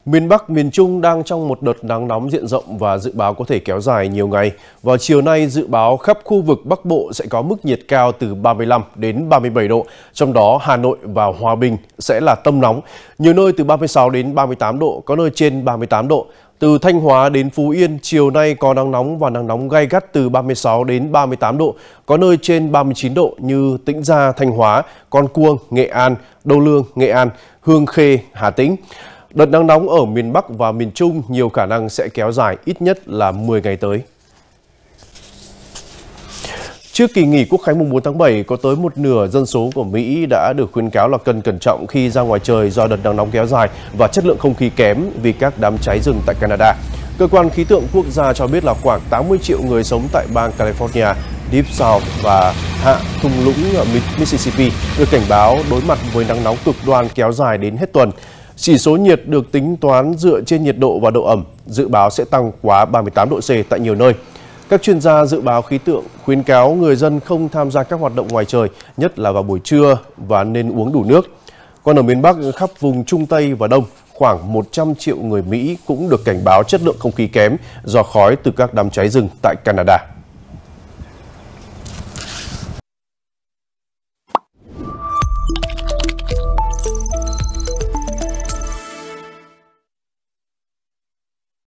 Miền Bắc, miền Trung đang trong một đợt nắng nóng diện rộng và dự báo có thể kéo dài nhiều ngày. Vào chiều nay, dự báo khắp khu vực Bắc Bộ sẽ có mức nhiệt cao từ 35 đến 37 độ, trong đó Hà Nội và Hòa Bình sẽ là tâm nóng. Nhiều nơi từ 36 đến 38 độ, có nơi trên 38 độ. Từ Thanh Hóa đến Phú Yên, chiều nay có nắng nóng và nắng nóng gay gắt từ 36 đến 38 độ, có nơi trên 39 độ như Tĩnh Gia, Thanh Hóa, Con Cuông, Nghệ An, Đô Lương, Nghệ An, Hương Khê, Hà Tĩnh. Đợt nắng nóng ở miền Bắc và miền Trung nhiều khả năng sẽ kéo dài ít nhất là 10 ngày tới. Trước kỳ nghỉ Quốc khánh mùng 4 tháng 7, có tới một nửa dân số của Mỹ đã được khuyến cáo là cần cẩn trọng khi ra ngoài trời do đợt nắng nóng kéo dài và chất lượng không khí kém vì các đám cháy rừng tại Canada. Cơ quan khí tượng quốc gia cho biết là khoảng 80 triệu người sống tại bang California, Deep South và hạ thung lũng Mississippi được cảnh báo đối mặt với nắng nóng cực đoan kéo dài đến hết tuần. Chỉ số nhiệt được tính toán dựa trên nhiệt độ và độ ẩm, dự báo sẽ tăng quá 38 độ C tại nhiều nơi. Các chuyên gia dự báo khí tượng khuyến cáo người dân không tham gia các hoạt động ngoài trời, nhất là vào buổi trưa và nên uống đủ nước. Còn ở miền Bắc, khắp vùng Trung Tây và Đông, khoảng 100 triệu người Mỹ cũng được cảnh báo chất lượng không khí kém do khói từ các đám cháy rừng tại Canada.